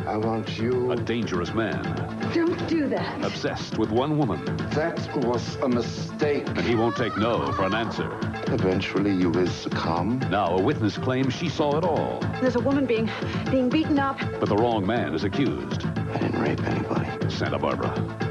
I want you. A dangerous man. Don't do that. Obsessed with one woman. That was a mistake. And he won't take no for an answer. Eventually, you will succumb. Now, a witness claims she saw it all. There's a woman being beaten up. But the wrong man is accused. I didn't rape anybody. Santa Barbara.